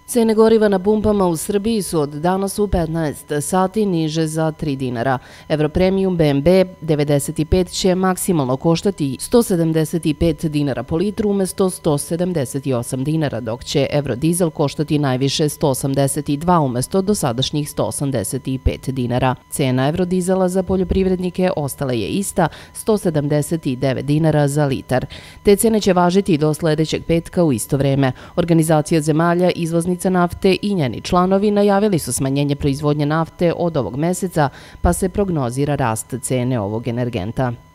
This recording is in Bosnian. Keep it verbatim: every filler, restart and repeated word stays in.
Cene goriva na pumpama u Srbiji su od danas u petnaest sati niže za tri dinara. Europremium B M B devedeset pet će maksimalno koštati sto sedamdeset pet dinara po litru umesto sto sedamdeset osam dinara, dok će Eurodizel koštati najviše sto osamdeset dva umesto dosadašnjih sto osamdeset pet dinara. Cena Eurodizela za poljoprivrednike ostala je ista, sto sedamdeset devet dinara za litar. Te cene će važiti do sledećeg petka u isto vreme. Organizacija zemalja izvoznica nafte i njeni članovi najavili su smanjenje proizvodnje nafte od ovog meseca, pa se prognozira rast cene ovog energenta.